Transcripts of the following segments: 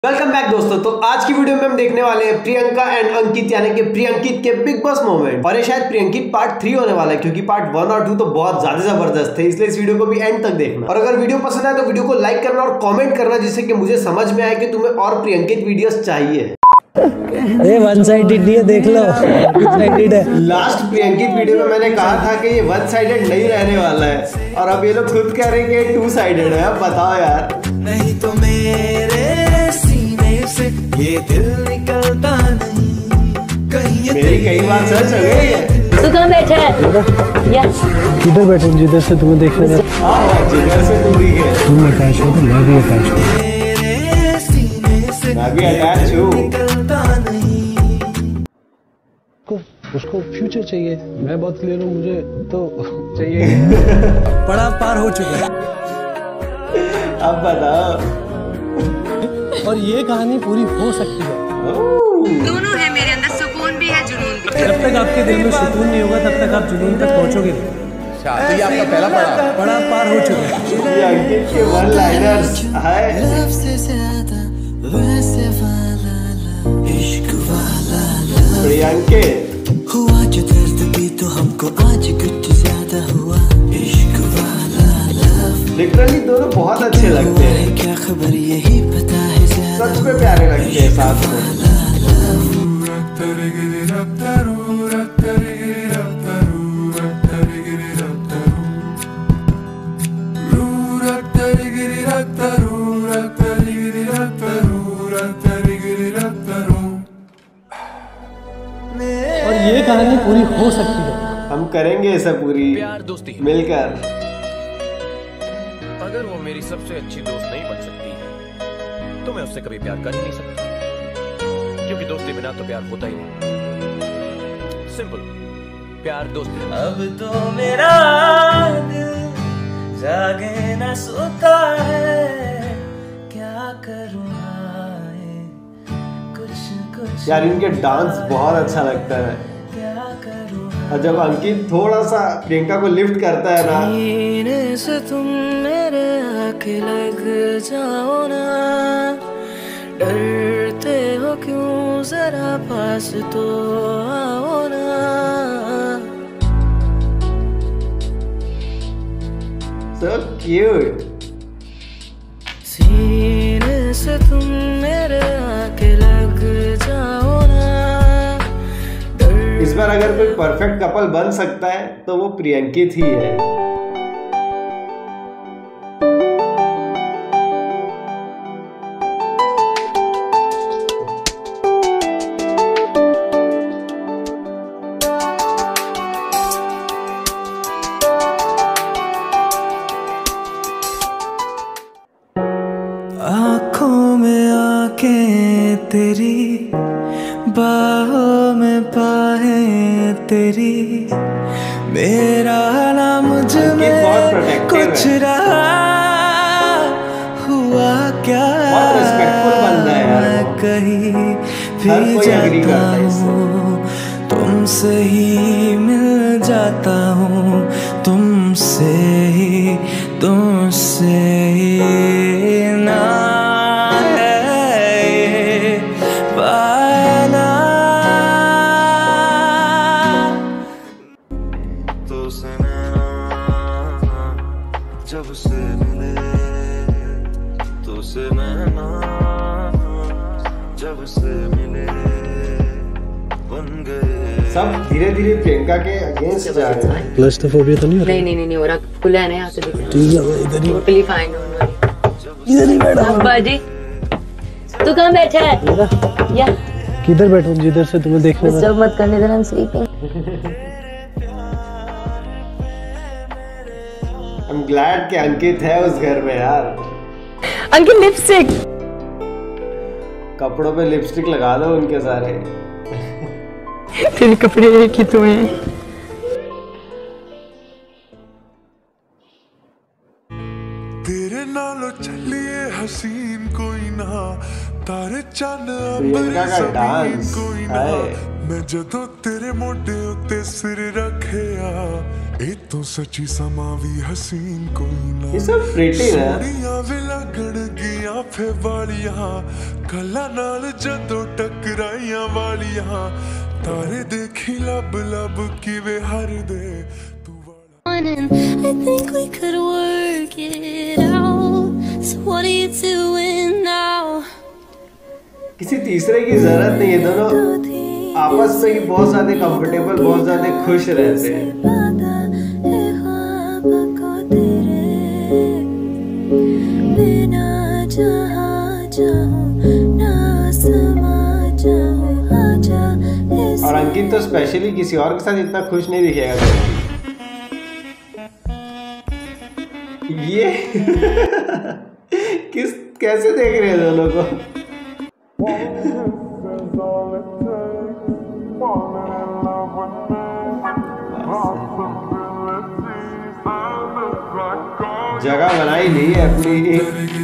Welcome back दोस्तों। तो आज की वीडियो में हम देखने वाले हैं प्रियंका एंड अंकित यानी कि प्रियंकित के बिग बॉस मोमेंट। और ये शायद प्रियंकित पार्ट 3 होने वाला है क्योंकि पार्ट 1 और 2 तो बहुत ज्यादा जबरदस्त थे, इसलिए इस वीडियो को भी एंड तक देखना। और अगर वीडियो पसंद आए तो वीडियो को लाइक करना और कॉमेंट करना जिससे कि मुझे समझ में आए कि तुम्हें और प्रियंकित वीडियोस चाहिए। अरे वन साइडेड नहीं है, देख लो टू साइडेड है। लास्ट प्रियंकित वीडियो में मैंने कहा था कि ये वन साइडेड नहीं रहने वाला है और अब ये लोग खुद कह रहे हैं कि टू साइडेड है। अब बताओ यार। नहीं तो मेरे सीने से ये दिल निकलता नहीं कहीं। मेरी कई बार सच हो गई है। तू कहाँ बैठा है? या किधर बैठे? जिधर से तुम्हें देखने में जिधर से तू दिखे तुम अटैच हो तो मैं भी अटैच हूँ। मेरे सीने से मैं भी अटैच हूँ। निकलता नहीं। उसको फ्यूचर चाहिए, मैं बहुत क्लियर हूँ, मुझे तो चाहिए। बड़ा पार हो चुका है। अब बताओ। और ये कहानी पूरी हो सकती है। दोनों है मेरे अंदर, सुकून भी है जुनून भी। जब तक आपके दिल में सुकून नहीं होगा तब तक आप जुनून तक पहुंचोगे नहीं। तो ये आपका पहला बड़ा पार हो चुका है। ये अंकित के वन लाइनर्स है। लब से ज्यादा वैसे वाला लब, इश्क वाला लब। प्रियंकित हुआ जो दर्द भी तो हमको आज कुछ ज्यादा हुआ, इश्क वाला लब। लिटरली दोनों बहुत अच्छे लगते हैं, क्या खबर यही पता है ज्यादा। सच में प्यारे लगते हैं साथ में। और ये कहानी पूरी हो सकती है। हम करेंगे इसे पूरी प्यार दोस्ती मिलकर। अगर वो मेरी सबसे अच्छी दोस्त नहीं बन सकती तो मैं उससे कभी प्यार कर ही नहीं सकता, क्योंकि दोस्ती बिना तो प्यार होता ही नहीं। सिंपल, प्यार दोस्ती। अब तो मेरा दिल जागे न सोता है, क्या करूँ आए कुछ कुछ। यार इनके डांस बहुत अच्छा लगता है। क्या करूँ और जब अंकित थोड़ा सा प्रियंका को लिफ्ट करता है ना, सीने से तुम मेरे आके लग जाओ ना, डरते हो क्यों जरा पास तो आओ ना। so cute। सीने से तुम मेरे आके लग जाओ ना। इस बार अगर कोई परफेक्ट कपल बन सकता है तो वो प्रियंकित ही है। आँखों में आके तेरी, बाहों में बाहें तेरी, मेरा ना मुझ में बहुत protective कुछ है। रहा हुआ क्या। बहुत respectful बंदा है यार मैं वो। कहीं हर भी कोई agree जाता करता है इससे। हूँ, तुमसे ही मिल जाता हूँ, तुमसे ही ना है ये पाना। तो सुनना जब से मिले, तो से नैना जब से मिले बन गए। सब धीरे धीरे प्रियंका के अगेंस्ट जा रहे हैं। क्लस्ट्रोफोबिया तो नहीं हो रहा? नहीं हो रहा। खुला है ना यहाँ से, दिख ठीक है, मैं इधर ही टोटली फाइन। इधर ही बैठा हूँ। बाजी तू कहाँ बैठा है? या किधर बैठूं? जिधर से तुम्हें देखने में डिस्टर्ब मत करने देना, स्लीपिंग। I'm glad कि अंकित है उस घर में यार। अंकित लिपस्टिक। कपड़ों पे लिपस्टिक लगा दो उनके सारे। तेरे कपड़े एक ही तो हैं। तेरे नालों चलिए हसीन कोई ना, तारे चंद प्रियंका का डांस कोई ना, है। मैं जदों तेरे मोढे उत्ते सिर रखिया ए तो सच्ची समा भी हसीन कोई ना ये सब प्रिटी है। सोनिया वे लगण गिया फे वालियां कला नाल जदों टकराइयां वालियां तारे देखी लब लब किवे हर दे तू वाला। I think we could work it out. So what are you doing now? किसी तीसरे की जरूरत नहीं है, दोनों आपस में ही बहुत ज्यादा कंफर्टेबल, बहुत ज्यादा खुश रहते हैं। और अंकित तो स्पेशली किसी और के साथ इतना खुश नहीं दिखेगा। ये कैसे देख रहे हैं दोनों को? जगह बनाई ली है अपनी।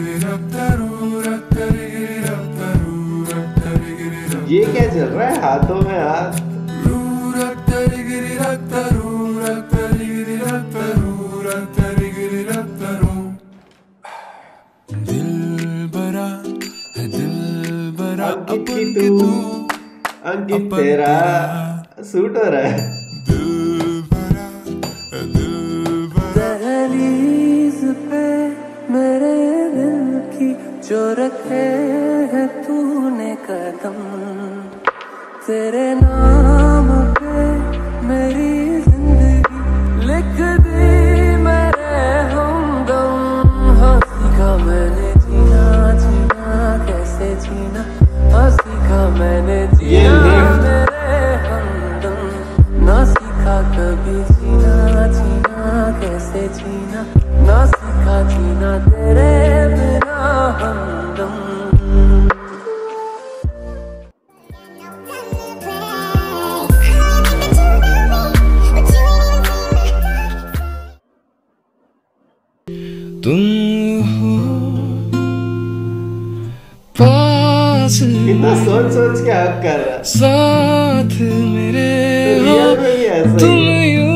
ये क्या चल रहा है हाथों में हाथ? अंकित की तू, अंकित तेरा सूट हो रहा है। दहलीज पे मेरे दिल की जो रखे है तूने कदम, तेरे नाम पे मेरी जिंदगी लिख दी मेरे हमदम। हाँ सीखा मैंने जीना, जीना कैसे जीना, हाँ सीखा मैंने जीना मेरे हमदम। ना सीखा कभी जीना, जीना कैसे जीना, ना सीखा जीना तेरे बिना हमदम। तुम हो पास, इतना सोच सोच के हक कर रहा है। साथ मेरे रियल में भी ऐसा तुम ही है।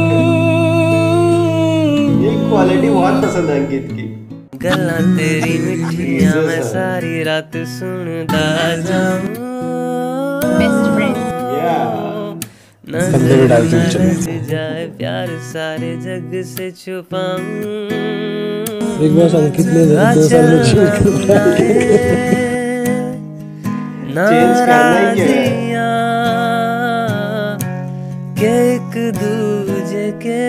ये क्वालिटी बहुत पसंद है अंकित की। गल्ला तेरी मिठियां मैं सारी रात सुनदा जाऊं। Best friend. नजर जाए प्यार सारे जग से छुपाऊं। एक बार अंकित ने 2 साल में चेंज नाराजियां के एक दूजे के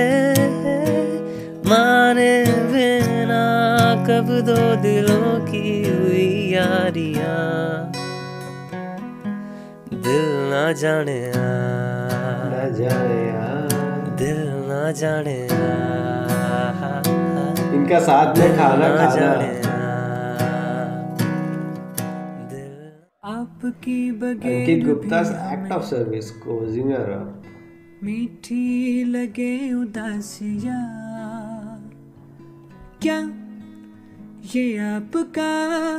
माने बिना कब दो दिलों की हुई यारियां। दिल ना जाने दिल ना जाने इनका साथ में खाना खाना। आपकी बगैर Ankit Gupta act of service को जिंगर मीठी लगे उदासियां, क्या ये आपका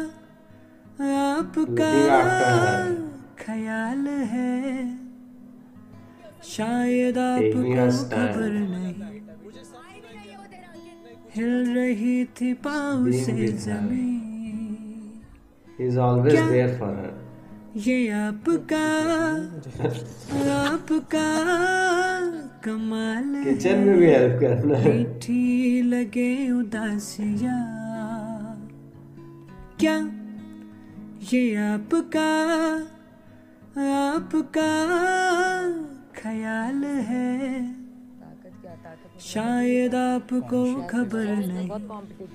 ख्याल है? शायद आपको खबर नहीं, हिल रही थी पाँव से जमीन। He is always there for her. ये आपका कमाल है। किचन में भी हेल्प करना है। मीठी लगे उदासियां, क्या ये आपका ख्याल है? शायद आपको खबर नहीं,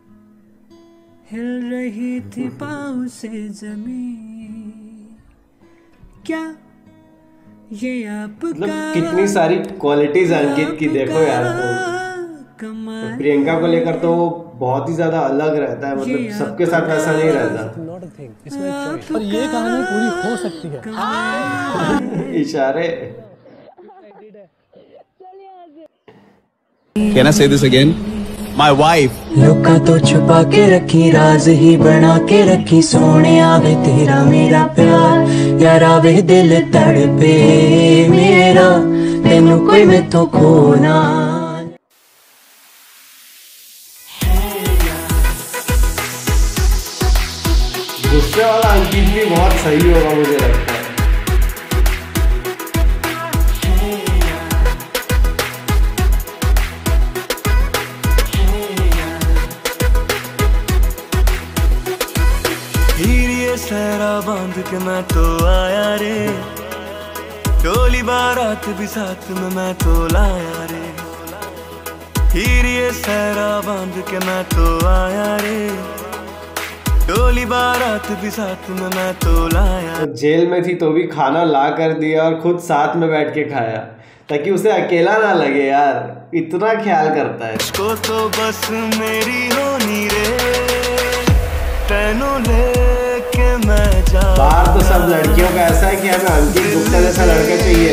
हिल रही थी पाँव से जमीन। क्या ये आपका कितनी सारी क्वालिटीज अंकित की देखो यार। तो प्रियंका को लेकर तो वो बहुत ही ज्यादा अलग रहता है, मतलब सबके साथ वैसा नहीं रहता। नॉट अ थिंग, इसमें चॉइस। पर ये कहानी पूरी हो सकती है। इशारे। Can I say this again? my wife. लोका तो छुपा के रखी, राज ही बना के रखी, सोने आवे तेरा मेरा प्यार, यार आवे दिल तड़पे मेरा, तेनू कोई मैं तो खोना। गुस्से वाला अंकित भी बहुत सही होगा मुझे लगता है। सहरा बांध के मैं तो आया रे, टोली बारात भी साथ में मैं तो लाया रे। हीर ये सहरा बांध के मैं तो आया रे, टोली बारात भी साथ में मैं तो लाया। तो जेल में थी तो भी खाना ला कर दिया और खुद साथ में बैठ के खाया ताकि उसे अकेला ना लगे यार, इतना ख्याल करता है। इसको तो बस मेरी होनी रे, तेनू ले बाहर तो सब लड़कियों का ऐसा है कि हमें अंकित गुप्ता जैसा लड़का चाहिए।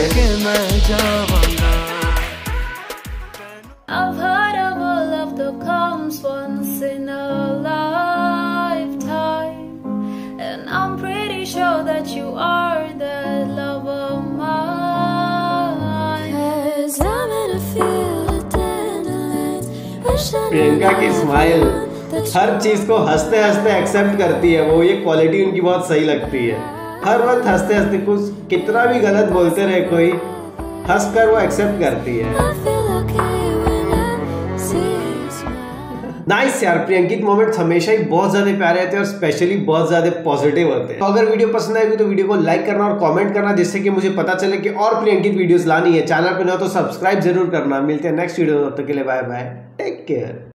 I've heard of a love that comes once in a lifetime, and I'm pretty sure that you are that love of mine. 'Cause I'm gonna feel the tenderness. Priyanka की स्माइल हर चीज को हंसते हंसते एक्सेप्ट करती है वो, ये क्वालिटी उनकी बहुत सही लगती है। हर वक्त हंसते हंसते, कुछ कितना भी गलत बोलते रहे कोई, हंस कर वो एक्सेप्ट करती है। नाइस यार, प्रियंकित मोमेंट्स हमेशा ही बहुत ज्यादा प्यारे होते हैं और स्पेशली बहुत ज्यादा पॉजिटिव होते हैं। तो अगर वीडियो पसंद आएगी तो वीडियो को लाइक करना और कमेंट करना, जिससे कि मुझे पता चले कि और प्रियंकित वीडियोस लानी है। चैनल पे न हो तो सब्सक्राइब जरूर करना। मिलते हैं नेक्स्ट वीडियो में, तब तक के लिए बाय बाय, टेक केयर।